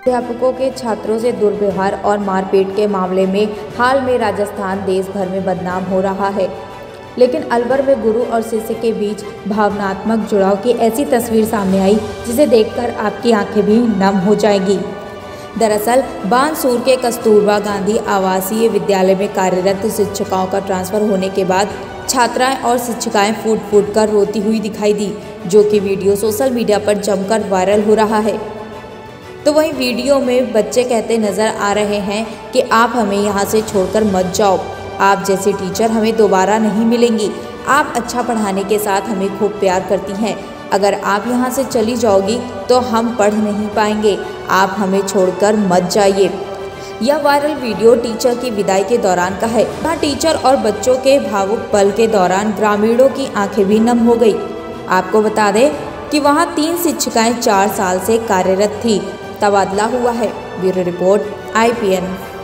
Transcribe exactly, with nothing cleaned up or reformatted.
अध्यापकों के छात्रों से दुर्व्यवहार और मारपीट के मामले में हाल में राजस्थान देश भर में बदनाम हो रहा है, लेकिन अलवर में गुरु और शिष्य के बीच भावनात्मक जुड़ाव की ऐसी तस्वीर सामने आई जिसे देखकर आपकी आंखें भी नम हो जाएंगी। दरअसल बानसूर के कस्तूरबा गांधी आवासीय विद्यालय में कार्यरत शिक्षिकाओं का ट्रांसफर होने के बाद छात्राएं और शिक्षिकाएं फूट फूट कर रोती हुई दिखाई दी, जो कि वीडियो सोशल मीडिया पर जमकर वायरल हो रहा है। तो वहीं वीडियो में बच्चे कहते नजर आ रहे हैं कि आप हमें यहाँ से छोड़कर मत जाओ, आप जैसे टीचर हमें दोबारा नहीं मिलेंगी। आप अच्छा पढ़ाने के साथ हमें खूब प्यार करती हैं, अगर आप यहाँ से चली जाओगी तो हम पढ़ नहीं पाएंगे, आप हमें छोड़कर मत जाइए। यह वायरल वीडियो टीचर की विदाई के दौरान का है। यहाँ टीचर और बच्चों के भावुक पल के दौरान ग्रामीणों की आंखें भी नम हो गई। आपको बता दें कि वहाँ तीन शिक्षिकाएं चार साल से कार्यरत थी, तबादला हुआ है। Bureau report I P N.